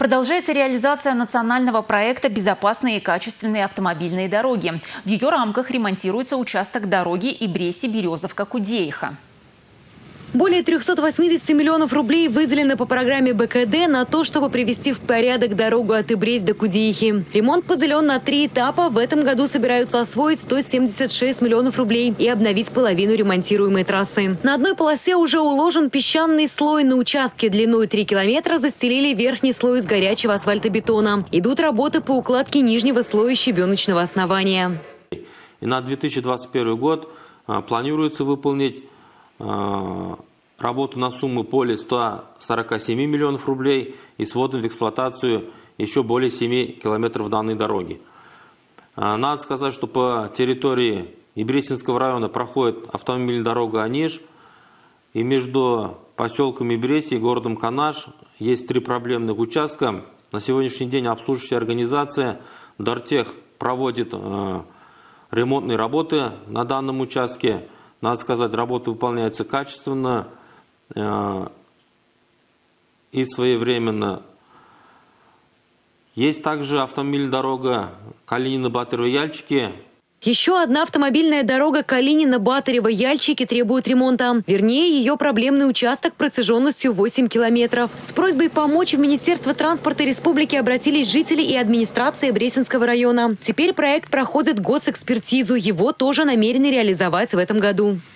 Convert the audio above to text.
Продолжается реализация национального проекта «Безопасные и качественные автомобильные дороги». В ее рамках ремонтируется участок дороги Ибреси-Березовка-Кудеиха. Более 380 миллионов рублей выделено по программе БКД на то, чтобы привести в порядок дорогу от Ибресь до Кудеихи. Ремонт поделен на 3 этапа. В этом году собираются освоить 176 миллионов рублей и обновить половину ремонтируемой трассы. На одной полосе уже уложен песчаный слой. На участке длиной 3 километра застелили верхний слой из горячего асфальтобетона. Идут работы по укладке нижнего слоя щебеночного основания. И на 2021 год планируется выполнить работу на сумму более 147 миллионов рублей и с вводом в эксплуатацию еще более 7 километров данной дороги. Надо сказать, что по территории Ибресинского района проходит автомобильная дорога Аниш, и между поселком Ибреси и городом Канаш есть 3 проблемных участка. На сегодняшний день обслуживающая организация Дортех проводит ремонтные работы на данном участке. Надо сказать, работа выполняется качественно и своевременно. Есть также автомобильная дорога Калинина-Батырево-Яльчики. Еще одна автомобильная дорога Калинина-Батырево-Яльчики требует ремонта. Вернее, ее проблемный участок протяженностью 8 километров. С просьбой помочь в Министерство транспорта республики обратились жители и администрация Бресинского района. Теперь проект проходит госэкспертизу. Его тоже намерены реализовать в этом году.